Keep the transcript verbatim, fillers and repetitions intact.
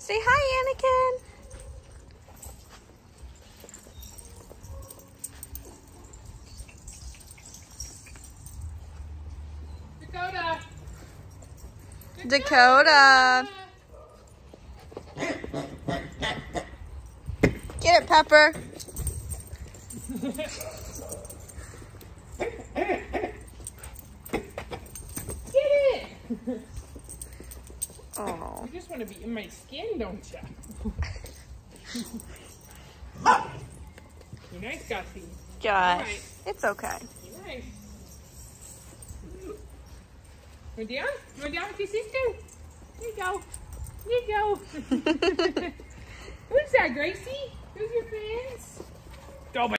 Say hi, Anakin. Dakota. Dakota. Get it, Pepper. Get it. Oh. You just want to be in my skin, don't you? You're nice, Gussie. Josh. Right. It's okay. You're nice. Go down? Go down with your sister? There you go. There you go. Who's that, Gracie?